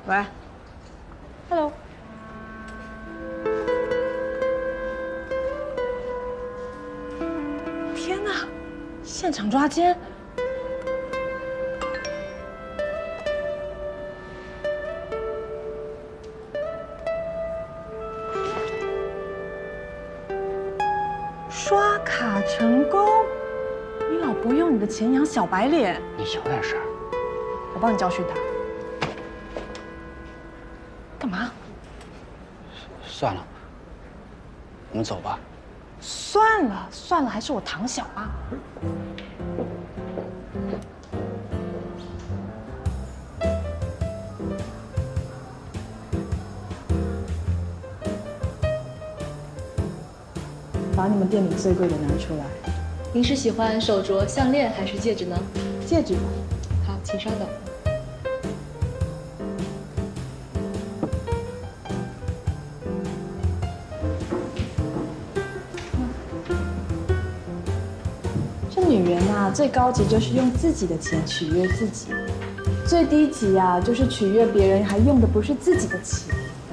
喂 ，Hello。 天哪，现场抓奸！刷卡成功，你老婆用你的钱养小白脸， 你有点事儿。 我帮你教训他。干嘛？ 算了，我们走吧。 算了算了，还是我堂小啊。把你们店里最贵的拿出来。 您是喜欢手镯、项链还是戒指呢？ 戒指吧。 好，请稍等。 这女人啊，最高级就是用自己的钱取悦自己，最低级啊，就是取悦别人还用的不是自己的钱。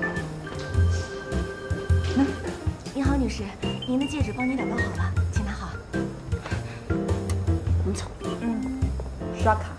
您好，女士，您的戒指帮您打包好了，请拿好。我们走。 刷卡。